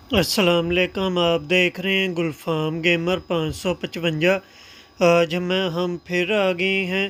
अस्सलाम वालेकुम। आप देख रहे हैं गुलफाम गेमर 555। आज हम फिर आ गए हैं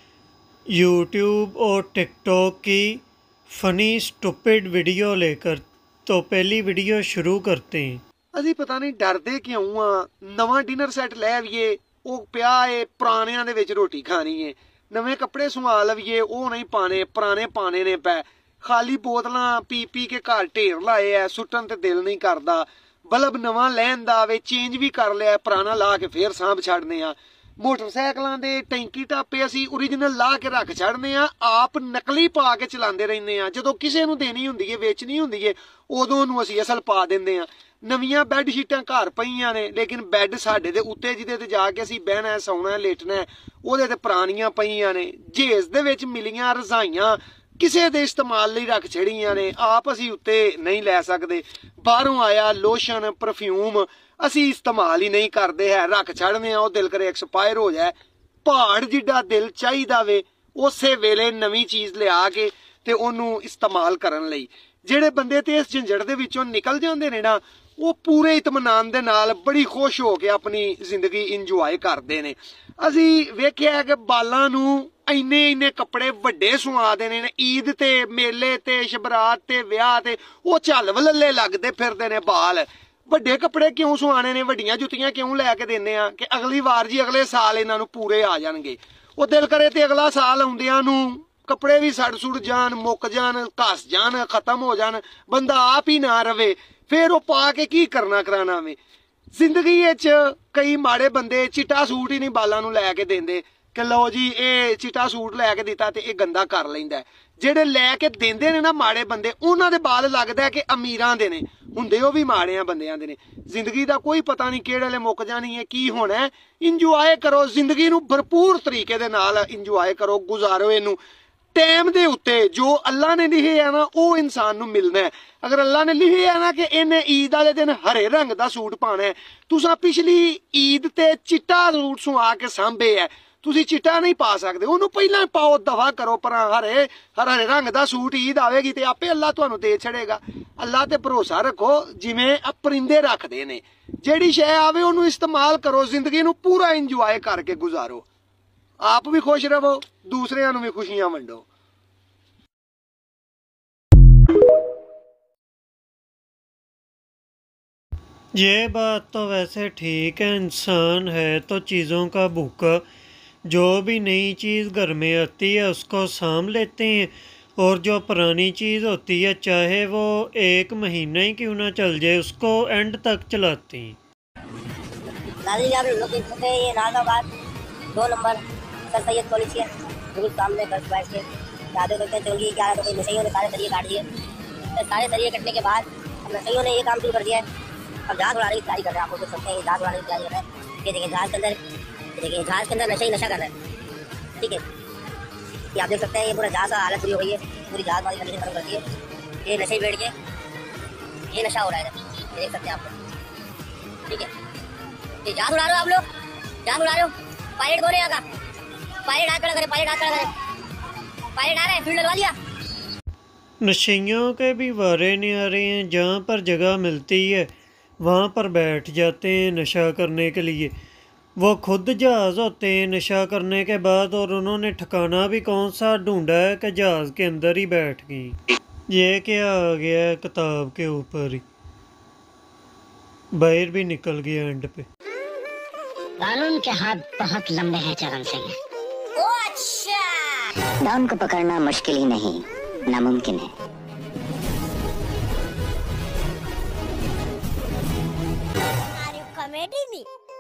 यूट्यूब और टिकटॉक की फ़नी स्टूपिड वीडियो लेकर। तो पहली वीडियो शुरू करते हैं। ਅਸੀਂ ਪਤਾ ਨਹੀਂ ਡਰਦੇ ਕਿਉਂ ਆ। ਨਵਾਂ ਡਿਨਰ ਸੈੱਟ ਲੈ ਆਈਏ, ਉਹ ਪਿਆ ਏ ਪੁਰਾਣਿਆਂ ਦੇ ਵਿੱਚ ਰੋਟੀ ਖਾਣੀ ਏ। ਨਵੇਂ ਕੱਪੜੇ ਸਵਾ ਲਈਏ, ਉਹ ਨਹੀਂ ਪਾਣੇ, ਪੁਰਾਣੇ ਪਾਣੇ ਨੇ ਪੈ। ਖਾਲੀ ਬੋਤਲਾਂ ਪੀ ਪੀ ਕੇ ਘਰ ਢੇਰ ਲਾਏ ਐ, ਸੁੱਟਣ ਤੇ ਦਿਲ ਨਹੀਂ ਕਰਦਾ। ਬਲਬ ਨਵਾਂ ਲੈਣ ਦਾ ਆਵੇ, ਚੇਂਜ ਵੀ ਕਰ ਲਿਆ, ਪੁਰਾਣਾ ਲਾ ਕੇ ਫੇਰ ਸਾਂਭ ਛੱਡਨੇ ਆ। ਮੋਟਰਸਾਈਕਲਾਂ ਦੇ ਟੈਂਕੀ ਟਾਪੇ ਅਸੀਂ ਓਰੀਜਨਲ ਲਾ ਕੇ ਰੱਖ ਛੱਡਨੇ ਆ, ਆਪ ਨਕਲੀ ਪਾ ਕੇ ਚਲਾਉਂਦੇ ਰਹਿੰਦੇ ਆ। ਜਦੋਂ ਕਿਸੇ ਨੂੰ ਦੇਣੀ ਹੁੰਦੀ ਏ, ਵੇਚਣੀ ਹੁੰਦੀ ਏ, ਉਦੋਂ ਨੂੰ ਅਸੀਂ ਅਸਲ ਪਾ ਦਿੰਦੇ ਆ। ਨਵੀਆਂ ਬੈੱਡ ਸ਼ੀਟਾਂ ਘਰ ਪਈਆਂ ਨੇ, ਲੇਕਿਨ ਬੈੱਡ ਸਾਡੇ ਦੇ ਉੱਤੇ ਜਿਹਦੇ ਤੇ ਜਾ ਕੇ ਅਸੀਂ ਬਹਿਣਾ, ਸੌਣਾ, ਲੇਟਣਾ, ਉਹਦੇ ਤੇ ਪੁਰਾਣੀਆਂ ਪਈਆਂ ਨੇ। ਜੇਜ਼ ਦੇ ਵਿੱਚ ਮਿਲੀਆਂ ਰਜ਼ਾਈਆਂ ਕਿਸੇ ਦੇ ਇਸਤੇਮਾਲ ਲਈ ਰੱਖ ਛੜੀਆਂ ਨੇ, ਆਪ ਅਸੀਂ ਉੱਤੇ ਨਹੀਂ ਲੈ ਸਕਦੇ। ਬਾਹਰੋਂ ਆਇਆ ਲੋਸ਼ਨ, ਪਰਫਿਊਮ ਅਸੀਂ ਇਸਤੇਮਾਲ ਹੀ ਨਹੀਂ ਕਰਦੇ ਹੈ, ਰੱਖ ਛੱਡਦੇ ਆ। ਉਹ ਦਿਲ ਕਰੇ ਐਕਸਪਾਇਰ ਹੋ ਜਾਏ। ਪਹਾੜ ਜਿੱਡਾ ਦਿਲ ਚਾਹੀਦਾ ਵੇ ਉਸੇ ਵੇਲੇ ਨਵੀਂ ਚੀਜ਼ ਲਿਆ ਕੇ ਤੇ ਉਹਨੂੰ ਇਸਤੇਮਾਲ ਕਰਨ ਲਈ। ਜਿਹੜੇ ਬੰਦੇ ਤੇ ਇਸ ਝੰਜੜ ਦੇ ਵਿੱਚੋਂ ਨਿਕਲ ਜਾਂਦੇ ਨੇ ਨਾ, ਉਹ ਪੂਰੇ ਇਤਮਾਨਾਨ ਦੇ ਨਾਲ ਬੜੀ ਖੁਸ਼ ਹੋ ਕੇ ਆਪਣੀ ਜ਼ਿੰਦਗੀ ਇੰਜੋਏ ਕਰਦੇ ਨੇ। ਅਸੀਂ ਵੇਖਿਆ ਕਿ ਬਾਲਾਂ ਨੂੰ ਇੰਨੇ ਕੱਪੜੇ ਵੱਡੇ ਸਵਾ ਦੇਣੇ ਨੇ, ਈਦ ਤੇ, ਮੇਲੇ ਤੇ, ਸ਼ਬਰਾਤ ਤੇ, ਵਿਆਹ ਤੇ, ਉਹ ਝੱਲ ਵਲੱਲੇ ਲੱਗਦੇ ਫਿਰਦੇ ਨੇ ਬਾਲ। ਵੱਡੇ ਕੱਪੜੇ ਕਿਉਂ ਸਵਾਣੇ ਨੇ, ਵੱਡੀਆਂ ਜੁੱਤੀਆਂ ਕਿਉਂ ਲੈ ਕੇ ਦਿੰਦੇ ਆ ਕਿ ਅਗਲੀ ਵਾਰ ਜੀ ਅਗਲੇ ਸਾਲ ਇਹਨਾਂ ਨੂੰ ਪੂਰੇ ਆ ਜਾਣਗੇ। ਉਹ ਦਿਲ ਕਰੇ ਤੇ ਅਗਲਾ ਸਾਲ ਆਉਂਦਿਆਂ ਨੂੰ ਕੱਪੜੇ ਵੀ ਸੜ ਸੁੜ ਜਾਣ, ਮੁੱਕ ਜਾਣ, ਘਸ ਜਾਣ, ਖਤਮ ਹੋ ਜਾਣ, ਬੰਦਾ ਆਪ ਹੀ ਨਾ ਰਵੇ, ਫੇਰ ਉਹ ਪਾ ਕੇ ਕੀ ਕਰਨਾ ਕਰਾਣਾ ਵੇ। ਜ਼ਿੰਦਗੀ ਵਿੱਚ ਕਈ ਮਾੜੇ ਬੰਦੇ ਚਿੱਟਾ ਸੂਟ ਹੀ ਨਹੀਂ ਬਾਲਾਂ ਨੂੰ ਲੈ ਕੇ ਦਿੰਦੇ ਕਿ ਲਓ ਜੀ ਇਹ ਚਿੱਟਾ ਸੂਟ ਲੈ ਕੇ ਦਿੱਤਾ ਤੇ ਇਹ ਗੰਦਾ ਕਰ ਲੈਂਦਾ। ਜਿਹੜੇ ਲੈ ਕੇ ਦਿੰਦੇ ਨੇ ਨਾ ਮਾੜੇ ਬੰਦੇ, ਉਹਨਾਂ ਦੇ ਬਾਲ ਲੱਗਦਾ ਕਿ ਅਮੀਰਾਂ ਦੇ ਨੇ, ਹੁੰਦੇ ਉਹ ਵੀ ਮਾੜਿਆਂ ਬੰਦਿਆਂ ਦੇ ਨੇ। ਜ਼ਿੰਦਗੀ ਦਾ ਕੋਈ ਪਤਾ ਨਹੀਂ ਕਿਹੜੇ ਵੇਲੇ ਮੁੱਕ ਜਾਣੀ ਹੈ, ਕੀ ਹੋਣਾ। ਇੰਜੋਏ ਕਰੋ ਜ਼ਿੰਦਗੀ ਨੂੰ, ਭਰਪੂਰ ਤਰੀਕੇ ਦੇ ਨਾਲ ਇੰਜੋਏ ਕਰੋ, ਗੁਜ਼ਾਰੋ ਇਹਨੂੰ। ਟਾਈਮ ਦੇ ਉੱਤੇ ਜੋ ਅੱਲਾ ਨੇ ਲਿਖਿਆ ਨਾ ਉਹ ਇਨਸਾਨ ਨੂੰ ਮਿਲਣਾ ਹੈ। ਅਗਰ ਅੱਲਾ ਨੇ ਲਿਖਿਆ ਨਾ ਕਿ ਇਹਨੇ ਈਦ ਵਾਲੇ ਦਿਨ ਹਰੇ ਰੰਗ ਦਾ ਸੂਟ ਪਾਣਾ ਹੈ, ਤੁਸੀਂ ਪਿਛਲੀ ਈਦ ਤੇ ਚਿੱਟਾ ਸੂਟ ਸਵਾ ਕੇ ਸਾਂਭੇ ਹੈ, ਤੁਸੀਂ ਚਿੱਟਾ ਨਹੀਂ ਪਾ ਸਕਦੇ, ਉਹਨੂੰ ਪਹਿਲਾਂ ਪਾਓ, ਦਫਾ ਕਰੋ ਪਰਾਂ। ਹਰੇ ਰੰਗ ਦਾ ਸੂਟ ਈਦ ਆਵੇਗੀ ਤੇ ਆਪੇ ਅੱਲਾ ਤੁਹਾਨੂੰ ਦੇ ਛੜੇਗਾ। ਅੱਲਾ ਤੇ ਭਰੋਸਾ ਰੱਖੋ, ਜਿਵੇਂ ਪਰਿੰਦੇ ਰੱਖਦੇ ਨੇ। ਜਿਹੜੀ ਸ਼ੈ ਆਵੇ ਉਹਨੂੰ ਇਸਤੇਮਾਲ ਕਰੋ, ਜ਼ਿੰਦਗੀ ਨੂੰ ਪੂਰਾ ਇੰਜੋਏ ਕਰਕੇ ਗੁਜ਼ਾਰੋ। ਆਪ ਵੀ खुश रहो, दूसरिਆਂ ਨੂੰ भी खुशियां वंडो। ये बात तो वैसे ठीक है, इंसान है तो चीज़ों का भूखा। जो भी नई चीज़ घर में आती है उसको साम लेते हैं, और जो पुरानी चीज़ होती है चाहे वो 1 महीना ही क्यों ना चल जाए उसको एंड तक चलाते हैं। ये नागाबाद 2 नंबर सर सैयद कॉलेज है, बिल्कुल सामने घर बैठ के यादें करते हैं। चौंगी 11 तो कोई नशेइयों ने सारे सरिये काट दिए। तो सारे सरिये कटने के बाद अब नशेइयों ने ये काम शुरू कर दिया है, अब जहाज उड़ाने की तैयारी कर रहे हैं। आपको देख सकते हैं जहाज उड़ाने की तैयारी कर रहे हैं। ये देखिए जहाज के अंदर, देखिए जहाज के अंदर नशा ही नशा कर रहे हैं। ठीक है, ये आप देख सकते हैं, ये पूरा जहाज का हालत बुरी हो गई है, पूरी जहाज वाली कंडीशन खत्म कर दी है। ये नशे बैठ के ये नशा हो रहा है, ये देख सकते हैं आप लोग। ठीक है, ये जहाज उड़ा रहे हो आप लोग, जहाज उड़ा रहे हो। पायलट कौन है यहाँ का? पायलट हाथ खड़ा करे, पायलट हाथ खड़ा करे। पायलट आ रहा है, फील्ड लगवा दिया। नशेइयों के भी वारे नहीं आ रहे हैं, जहाँ पर जगह मिलती है वहाँ पर बैठ जाते हैं नशा करने के लिए। वो खुद जहाज़ होते हैं नशा करने के बाद, और उन्होंने ठिकाना भी कौन सा ढूंढा है कि जहाज़ के अंदर ही बैठ गई। ये क्या आ गया है किताब के ऊपर ही, बाहर भी निकल गया एंड पे। कानून के हाथ बहुत लंबे हैं चरण सिंह। डॉन को पकड़ना मुश्किल ही नहीं, नामुमकिन है। कॉमेडी में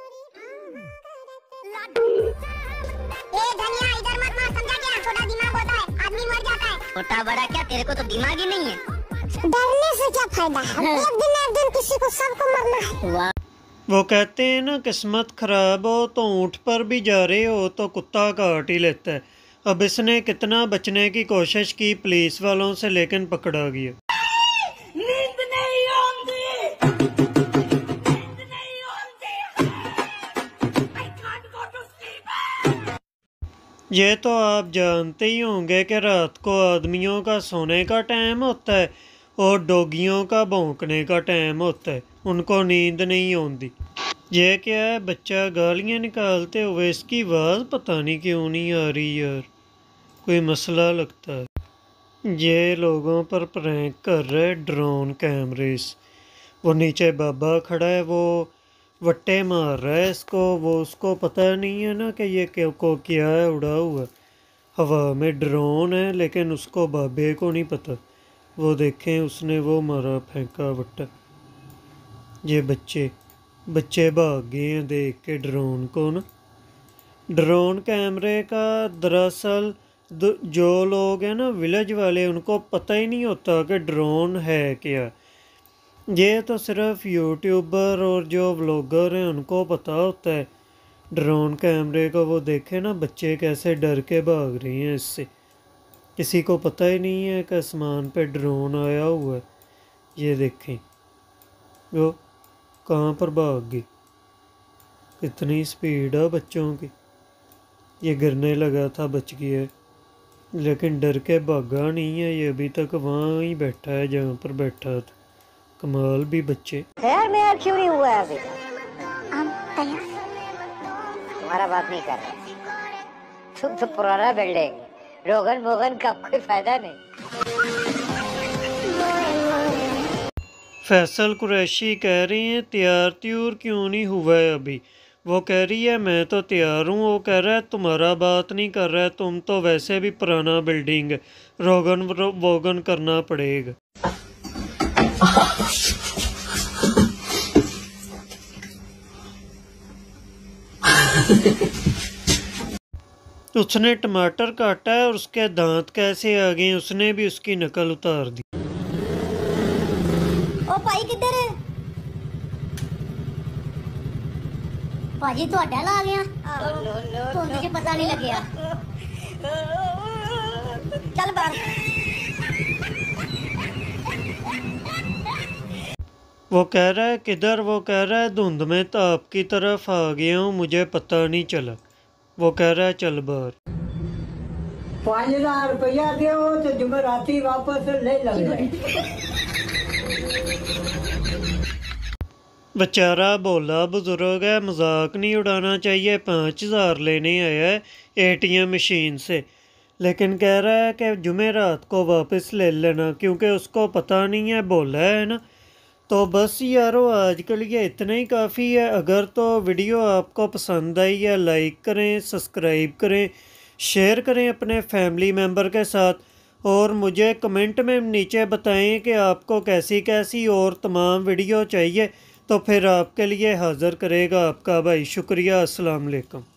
धनिया इधर मत मार, समझा क्या? छोटा दिमाग होता है, आदमी मर जाता है। छोटा बड़ा क्या, तेरे को तो दिमाग ही नहीं है। डरने से क्या फायदा है, एक दिन किसी को सबको मरना है। वो कहते हैं ना, किस्मत खराब हो तो ऊँट पर भी जा रहे हो तो कुत्ता काट ही लेता है। अब इसने कितना बचने की कोशिश की पुलिस वालों से, लेकिन पकड़ा गया। नींद नहीं आती, नींद नहीं आती। I can't go to sleep। ये तो आप जानते ही होंगे कि रात को आदमियों का सोने का टाइम होता है और डॉगियों का भौंकने का टाइम होता है। उनको नींद नहीं आती। ये क्या है, बच्चा गालियाँ निकालते हुए इसकी आवाज़ पता नहीं क्यों नहीं आ रही यार, कोई मसला लगता है। ये लोगों पर प्रैंक कर रहे ड्रोन कैमरे से। वो नीचे बाबा खड़ा है, वो वट्टे मार रहा है इसको, वो उसको पता नहीं है ना कि ये क्या है उड़ा हुआ। हवा में ड्रोन है लेकिन उसको बाबे को नहीं पता। वो देखें उसने वो मारा फेंका वट्टा। ये बच्चे भाग गए हैं देख के ड्रोन को ना। ड्रोन कैमरे का दरअसल जो लोग हैं ना विलेज वाले, उनको पता ही नहीं होता कि ड्रोन है क्या। ये तो सिर्फ यूट्यूबर और जो व्लॉगर हैं उनको पता होता है ड्रोन कैमरे को। वो देखे ना बच्चे कैसे डर के भाग रहे हैं इससे, किसी को पता ही नहीं है कि आसमान पे ड्रोन आया हुआ है। ये देखें वो कहाँ पर भाग गई, कितनी स्पीड है बच्चों की। ये गिरने लगा था, बच गया है, लेकिन डर के भागा नहीं है। ये अभी तक वहाँ ही बैठा है जहाँ पर बैठा था। कमाल भी बच्चे। तैयार में यार क्यों नहीं हुआ है अभी? तैयार तुम्हारा बात नहीं कर रहा। तुम तो पुराना बिल्डिंग, रोगन मोगन का कोई फायदा नहीं। फैसल कुरैशी कह रही हैं तैयार त्यूर क्यों नहीं हुआ है अभी। वो कह रही है मैं तो तैयार हूँ, वो कह रहा है तुम्हारा बात नहीं कर रहा है, तुम तो वैसे भी पुराना बिल्डिंग है, रोगन वोगन करना पड़ेगा। उसने टमाटर काटा है और उसके दांत कैसे आ गए, उसने भी उसकी नकल उतार दी। ओ भाई किधर है? भाजी ਤੁਹਾਡਾ ਲਾ ਗਿਆ ਤੁਹਾਨੂੰ मुझे पता नहीं लगे। चल बाहर। वो कह रहा है किधर, वो कह रहा है धुंध में ताप की तरफ आ गया हूँ, मुझे पता नहीं चला। वो कह रहा है चल बाहर। 5000 रुपया दो तो जुमेराती वापस ले लगे। बेचारा बोला बुजुर्ग है, मजाक नहीं उड़ाना चाहिए, 5000 लेने आया है ATM मशीन से, लेकिन कह रहा है कि जुमेरात को वापस ले लेना क्योंकि उसको पता नहीं है, बोला है ना। तो बस यारो आज के लिए इतना ही काफ़ी है। अगर तो वीडियो आपको पसंद आई है लाइक करें, सब्सक्राइब करें, शेयर करें अपने फैमिली मेम्बर के साथ, और मुझे कमेंट में नीचे बताएं कि आपको कैसी कैसी और तमाम वीडियो चाहिए, तो फिर आपके लिए हाज़िर करेगा आपका भाई। शुक्रिया, अस्सलाम वालेकुम।